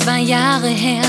2 Jahre her.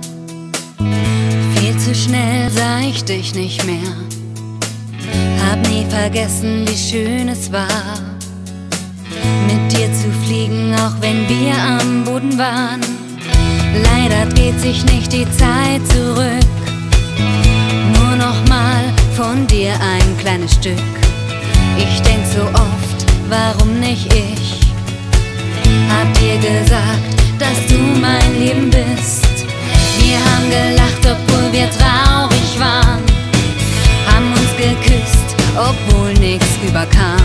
Viel zu schnell sah ich dich nicht mehr. Hab nie vergessen, wie schön es war, mit dir zu fliegen, auch wenn wir am Boden waren. Leider dreht sich nicht die Zeit zurück, nur noch mal von dir ein kleines Stück. Ich denk so oft, warum nicht ich? Hab dir gesagt, dass du mein Leben bist. Wir haben gelacht, obwohl wir traurig waren, haben uns geküsst, obwohl nichts überkam.